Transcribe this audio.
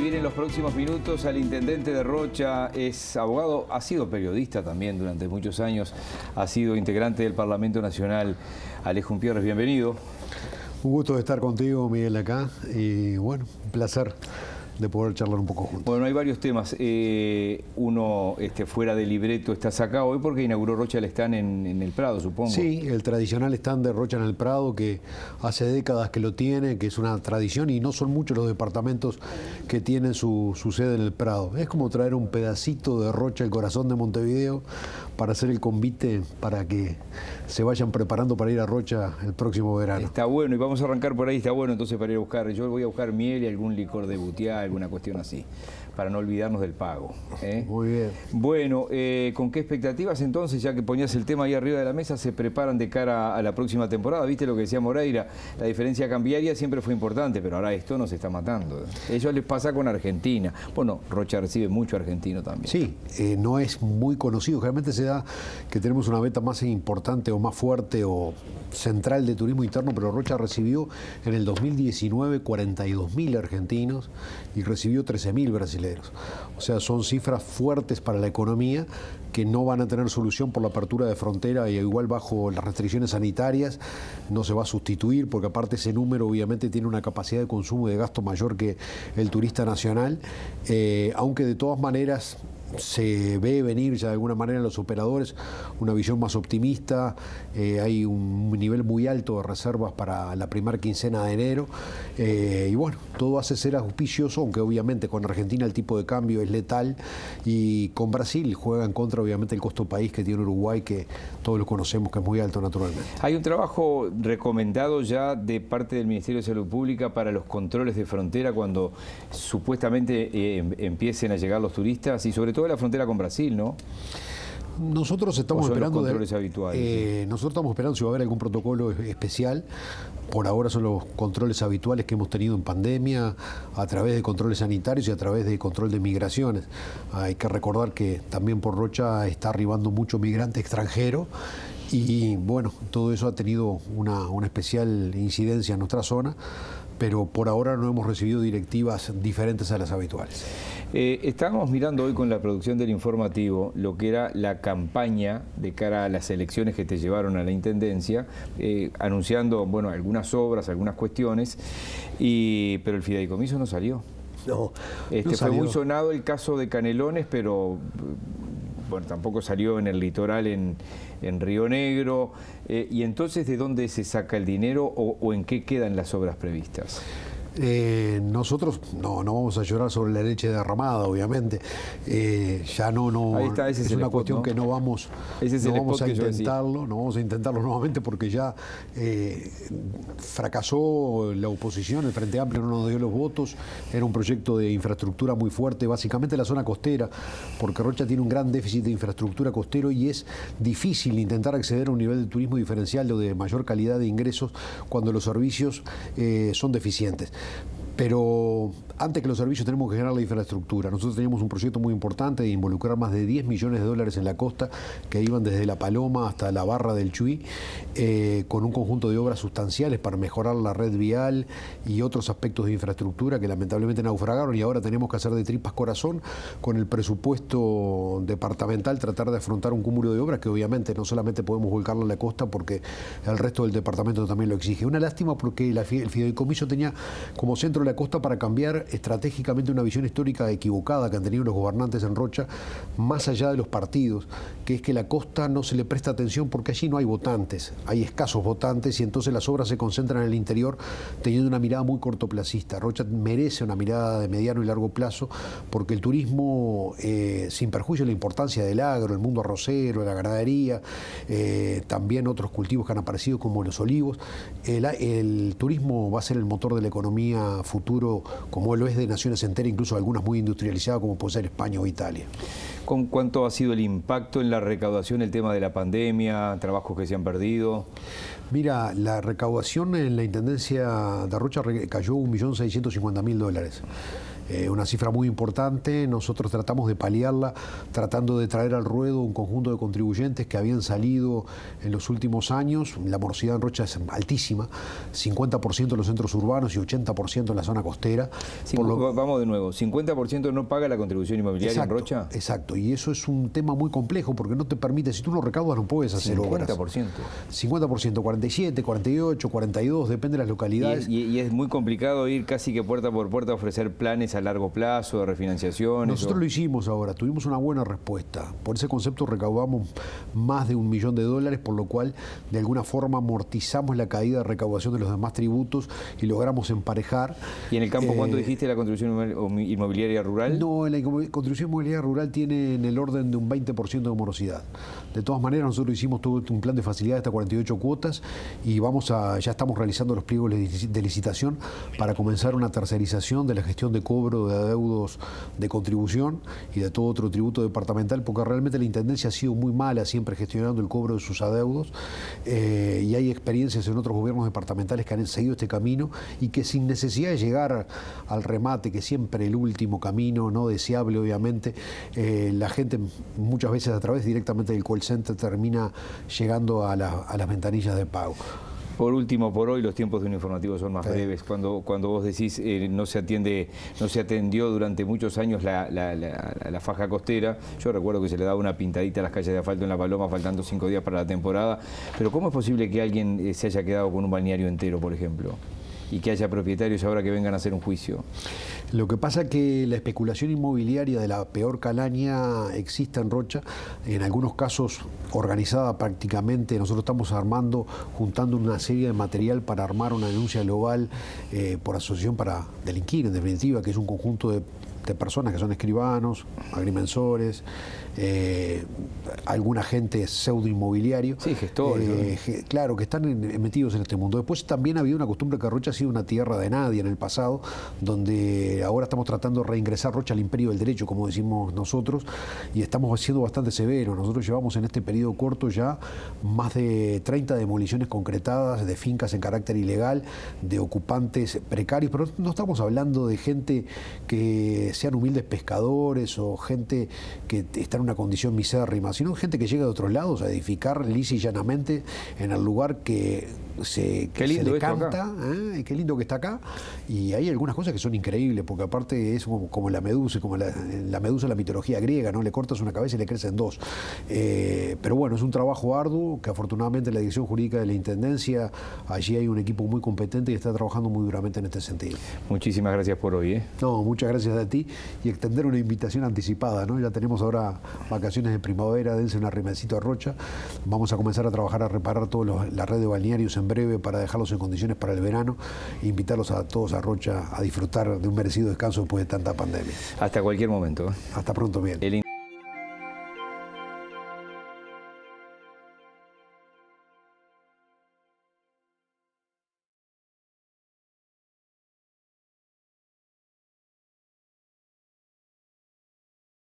recibir en los próximos minutos al intendente de Rocha. Es abogado, ha sido periodista también durante muchos años, ha sido integrante del Parlamento Nacional. Alejo Umpierres, bienvenido. Un gusto de estar contigo, Miguel, acá. Y bueno, un placer de poder charlar un poco juntos. Bueno, hay varios temas. Uno fuera de libreto, estás acá hoy porque inauguró Rocha el stand en el Prado, supongo. Sí, el tradicional stand de Rocha en el Prado, que hace décadas que lo tiene, que es una tradición, y no son muchos los departamentos que tienen su sede en el Prado. Es como traer un pedacito de Rocha, el corazón de Montevideo, para hacer el convite para que se vayan preparando para ir a Rocha el próximo verano. Está bueno, y vamos a arrancar por ahí, está bueno entonces para ir a buscar. Yo voy a buscar miel y algún licor de butiá, alguna cuestión así, para no olvidarnos del pago. Muy bien. Bueno, ¿con qué expectativas entonces, ya que ponías el tema ahí arriba de la mesa, se preparan de cara a la próxima temporada? Viste lo que decía Moreira, la diferencia cambiaria siempre fue importante, pero ahora esto nos está matando. Ellos les pasa con Argentina. Bueno, Rocha recibe mucho argentino también. Sí, no es muy conocido. Generalmente se da que tenemos una beta más importante o más fuerte o central de turismo interno, pero Rocha recibió en el 2019 42.000 argentinos y recibió 13.000 brasileños. O sea, son cifras fuertes para la economía que no van a tener solución por la apertura de frontera, y igual bajo las restricciones sanitarias no se va a sustituir, porque aparte ese número obviamente tiene una capacidad de consumo y de gasto mayor que el turista nacional, aunque de todas maneras se ve venir ya de alguna manera en los operadores una visión más optimista. Hay un nivel muy alto de reservas para la primera quincena de enero, y bueno, todo hace ser auspicioso, aunque obviamente con Argentina el tipo de cambio es letal, y con Brasil juega en contra obviamente el costo país que tiene Uruguay, que todos lo conocemos que es muy alto naturalmente. Hay un trabajo recomendado ya de parte del Ministerio de Salud Pública para los controles de frontera cuando supuestamente empiecen a llegar los turistas, y sobre todo la frontera con Brasil, ¿no? Nosotros estamos esperando controles habituales. Nosotros estamos esperando si va a haber algún protocolo especial. Por ahora son los controles habituales que hemos tenido en pandemia, a través de controles sanitarios y a través de control de migraciones. Hay que recordar que también por Rocha está arribando mucho migrante extranjero, y bueno, todo eso ha tenido una especial incidencia en nuestra zona, pero por ahora no hemos recibido directivas diferentes a las habituales. Estábamos mirando hoy con la producción del informativo lo que era la campaña de cara a las elecciones que te llevaron a la Intendencia, anunciando, bueno, algunas obras, algunas cuestiones, pero el fideicomiso no salió. No, no salió. Fue muy sonado el caso de Canelones, pero bueno, tampoco salió en el litoral, en Río Negro. ¿Y entonces de dónde se saca el dinero o en qué quedan las obras previstas? Nosotros no vamos a llorar sobre la leche derramada, obviamente. Ya no ahí está, ese es una spot, cuestión, ¿no? Que no vamos a intentarlo, no vamos a intentarlo nuevamente, porque ya fracasó la oposición, el Frente Amplio no nos dio los votos. Era un proyecto de infraestructura muy fuerte, básicamente la zona costera, porque Rocha tiene un gran déficit de infraestructura costero, y es difícil intentar acceder a un nivel de turismo diferencial o de mayor calidad de ingresos cuando los servicios son deficientes. Pero antes que los servicios tenemos que generar la infraestructura. Nosotros teníamos un proyecto muy importante de involucrar más de 10 millones de dólares en la costa, que iban desde La Paloma hasta la Barra del Chuy, con un conjunto de obras sustanciales para mejorar la red vial y otros aspectos de infraestructura que lamentablemente naufragaron, y ahora tenemos que hacer de tripas corazón con el presupuesto departamental, tratar de afrontar un cúmulo de obras que obviamente no solamente podemos volcarlo a la costa, porque el resto del departamento también lo exige. Una lástima, porque el fideicomiso tenía como centro la costa para cambiar estratégicamente una visión histórica equivocada que han tenido los gobernantes en Rocha, más allá de los partidos, que es que la costa no se le presta atención porque allí no hay votantes, hay escasos votantes, y entonces las obras se concentran en el interior teniendo una mirada muy cortoplacista. Rocha merece una mirada de mediano y largo plazo, porque el turismo, sin perjuicio de la importancia del agro, el mundo arrocero, la ganadería, también otros cultivos que han aparecido como los olivos, el turismo va a ser el motor de la economía futuro, como lo es de naciones enteras, incluso algunas muy industrializadas como puede ser España o Italia. ¿Con cuánto ha sido el impacto en la recaudación, el tema de la pandemia, trabajos que se han perdido? Mira, la recaudación en la Intendencia de Rocha cayó $1.650.000. una cifra muy importante. Nosotros tratamos de paliarla, tratando de traer al ruedo un conjunto de contribuyentes que habían salido en los últimos años. La morosidad en Rocha es altísima, 50% en los centros urbanos y 80% en la zona costera. Vamos de nuevo, 50% no paga la contribución inmobiliaria en Rocha. Exacto, y eso es un tema muy complejo porque no te permite, si tú no recaudas no puedes hacer obras. 50%, 47, 48, 42, depende de las localidades. Y es muy complicado ir casi que puerta por puerta a ofrecer planes a largo plazo, de refinanciaciones. Nosotros lo hicimos ahora, tuvimos una buena respuesta. Por ese concepto recaudamos más de $1 millón, por lo cual de alguna forma amortizamos la caída de recaudación de los demás tributos y logramos emparejar. ¿Y en el campo cuánto dijiste la contribución inmobiliaria rural? No, la contribución inmobiliaria rural tiene en el orden de un 20% de morosidad. De todas maneras, nosotros hicimos todo un plan de facilidad hasta 48 cuotas y ya estamos realizando los pliegos de licitación para comenzar una tercerización de la gestión de cobro de adeudos de contribución y de todo otro tributo departamental, porque realmente la Intendencia ha sido muy mala siempre gestionando el cobro de sus adeudos, y hay experiencias en otros gobiernos departamentales que han seguido este camino y que sin necesidad de llegar al remate, que siempre el último camino, no deseable obviamente, la gente muchas veces a través directamente del call center termina llegando a las ventanillas de pago. Por último, por hoy los tiempos de un informativo son más breves. Cuando vos decís no se atendió durante muchos años la faja costera, yo recuerdo que se le daba una pintadita a las calles de asfalto en La Paloma, faltando 5 días para la temporada, pero ¿cómo es posible que alguien se haya quedado con un balneario entero, por ejemplo? Y que haya propietarios ahora que vengan a hacer un juicio. Lo que pasa es que la especulación inmobiliaria de la peor calaña existe en Rocha, en algunos casos organizada prácticamente. Nosotros estamos juntando una serie de material para armar una denuncia global por asociación para delinquir, en definitiva, que es un conjunto de personas que son escribanos, agrimensores, alguna gente pseudo inmobiliario. Sí, gestores. Claro, que están metidos en este mundo. Después también ha habido una costumbre que Rocha ha sido una tierra de nadie en el pasado, donde ahora estamos tratando de reingresar Rocha al imperio del derecho, como decimos nosotros, y estamos siendo bastante severos. Nosotros llevamos en este periodo corto ya más de 30 demoliciones concretadas de fincas en carácter ilegal, de ocupantes precarios, pero no estamos hablando de gente que sean humildes pescadores o gente que está en una condición misérrima, sino gente que llega de otros lados a edificar lisa y llanamente en el lugar que se le canta, qué lindo que está acá. Y hay algunas cosas que son increíbles, porque aparte es como la medusa, como la medusa de la mitología griega, ¿no? Le cortas una cabeza y le crecen dos. Pero bueno, es un trabajo arduo que afortunadamente la Dirección Jurídica de la Intendencia, allí hay un equipo muy competente y está trabajando muy duramente en este sentido. Muchísimas gracias por hoy. No, muchas gracias a ti, y extender una invitación anticipada, ¿no? Ya tenemos ahora vacaciones de primavera, dense un arrimecito a Rocha. Vamos a comenzar a trabajar a reparar toda la red de balnearios en breve para dejarlos en condiciones para el verano e invitarlos a todos a Rocha a disfrutar de un merecido descanso después de tanta pandemia. Hasta cualquier momento. Hasta pronto, bien.